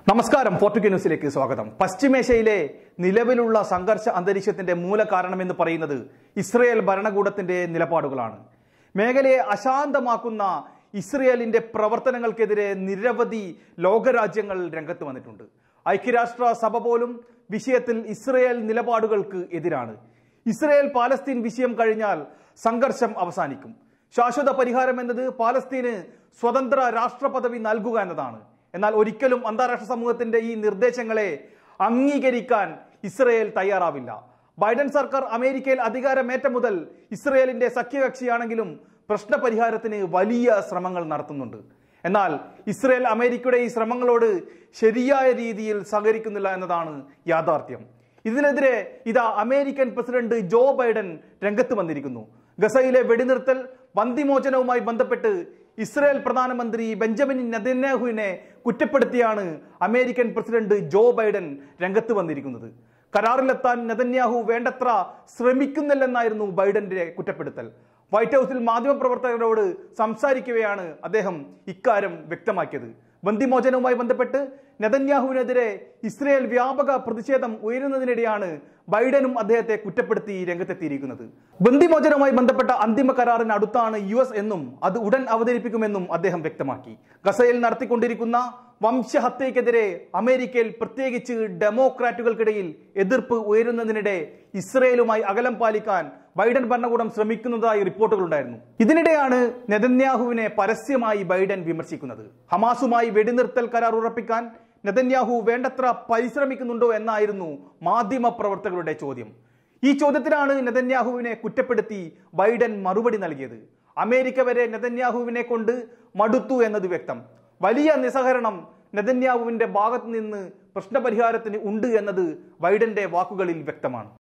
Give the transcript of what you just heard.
നമസ്കാരം. ഫോർട്ടുഗ ന്യൂസിലേക്ക് സ്വാഗതം. പശ്ചിമേഷ്യയിലെ നിലവിലുള്ള സംഘർഷ അന്തരീക്ഷത്തിന്റെ മൂലകാരണമെന്ന് പറയുന്നത് ഇസ്രയേൽ ഭരണകൂടത്തിന്റെ നിലപാടുകളാണ്. മേഖലയെ അശാന്തമാക്കുന്ന ഇസ്രയേലിന്റെ പ്രവർത്തനങ്ങൾക്കെതിരെ നിരവധി ലോകരാജ്യങ്ങൾ രംഗത്ത് വന്നിട്ടുണ്ട്. ഐക്യരാഷ്ട്ര സഭ പോലും വിഷയത്തിൽ ഇസ്രയേൽ നിലപാടുകൾക്ക് എതിരാണ്. ഇസ്രയേൽ പാലസ്തീൻ വിഷയം കഴിഞ്ഞാൽ സംഘർഷം അവസാനിക്കും. ശാശ്വത പരിഹാരം എന്നത് പാലസ്തീന് സ്വതന്ത്ര രാഷ്ട്ര പദവി നൽകുക എന്നതാണ്. എന്നാൽ ഒരിക്കലും അന്താരാഷ്ട്ര സമൂഹത്തിന്റെ ഈ നിർദ്ദേശങ്ങളെ അംഗീകരിക്കാൻ ഇസ്രയേൽ തയ്യാറാവില്ല. ബൈഡൻ സർക്കാർ അമേരിക്കയിൽ അധികാരമേറ്റ മുതൽ ഇസ്രയേലിന്റെ സഖ്യകക്ഷിയാണെങ്കിലും പ്രശ്നപരിഹാരത്തിന് വലിയ ശ്രമങ്ങൾ നടത്തുന്നുണ്ട്. എന്നാൽ ഇസ്രയേൽ അമേരിക്കയുടെ ഈ ശ്രമങ്ങളോട് ശരിയായ രീതിയിൽ സഹകരിക്കുന്നില്ല എന്നതാണ് യാഥാർത്ഥ്യം. ഇതിനെതിരെ ഇതാ അമേരിക്കൻ പ്രസിഡന്റ് ജോ ബൈഡൻ രംഗത്ത് വന്നിരിക്കുന്നു. ഗസയിലെ വെടിനിർത്തൽ ബന്ദിമോചനവുമായി ബന്ധപ്പെട്ട് ഇസ്രയേൽ പ്രധാനമന്ത്രി ബെഞ്ചമിൻ നെതന്യാഹുവിനെ കുറ്റപ്പെടുത്തിയാണ് അമേരിക്കൻ പ്രസിഡന്റ് ജോ ബൈഡൻ രംഗത്ത് വന്നിരിക്കുന്നത്. കരാറിലെത്താൻ നെതന്യാഹു വേണ്ടത്ര ശ്രമിക്കുന്നില്ലെന്നായിരുന്നു ബൈഡന്റെ കുറ്റപ്പെടുത്തൽ. വൈറ്റ് ഹൗസിൽ മാധ്യമപ്രവർത്തകരോട് സംസാരിക്കവെയാണ് അദ്ദേഹം ഇക്കാര്യം വ്യക്തമാക്കിയത്. ബന്ദിമോചനവുമായി ബന്ധപ്പെട്ട് നെതന്യാഹുവിനെതിരെ ഇസ്രയേൽ വ്യാപക പ്രതിഷേധം ഉയരുന്നതിനിടെയാണ് ബൈഡനും അദ്ദേഹത്തെ കുറ്റപ്പെടുത്തി രംഗത്തെത്തിയിരിക്കുന്നത്. ബന്ദിമോചനവുമായി ബന്ധപ്പെട്ട അന്തിമ കരാറിന് അടുത്താണ് US എന്നും അത് ഉടൻ അവതരിപ്പിക്കുമെന്നും അദ്ദേഹം വ്യക്തമാക്കി. ഗസയിൽ നടത്തിക്കൊണ്ടിരിക്കുന്ന വംശഹത്യക്കെതിരെ അമേരിക്കയിൽ പ്രത്യേകിച്ച് ഡെമോക്രാറ്റുകൾക്കിടയിൽ എതിർപ്പ് ഉയരുന്നതിനിടെ ഇസ്രയേലുമായി അകലം പാലിക്കാൻ ബൈഡൻ ഭരണകൂടം ശ്രമിക്കുന്നതായി റിപ്പോർട്ടുകളുണ്ടായിരുന്നു. ഇതിനിടെയാണ് നെതന്യാഹുവിനെ പരസ്യമായി ബൈഡൻ വിമർശിക്കുന്നത്. ഹമാസുമായി വെടിനിർത്തൽ കരാർ ഉറപ്പിക്കാൻ നെതന്യാഹു വേണ്ടത്ര പരിശ്രമിക്കുന്നുണ്ടോ എന്നായിരുന്നു മാധ്യമ പ്രവർത്തകരുടെ ചോദ്യം. ഈ ചോദ്യത്തിനാണ് നെതന്യാഹുവിനെ കുറ്റപ്പെടുത്തി ബൈഡൻ മറുപടി നൽകിയത്. അമേരിക്ക വരെ നെതന്യാഹുവിനെ കൊണ്ട് മടുത്തു എന്നത് വ്യക്തം. വലിയ നിസ്സഹകരണം നെതന്യാഹുവിന്റെ ഭാഗത്ത് നിന്ന് പ്രശ്നപരിഹാരത്തിന് ഉണ്ട് എന്നത് ബൈഡന്റെ വാക്കുകളിൽ വ്യക്തമാണ്.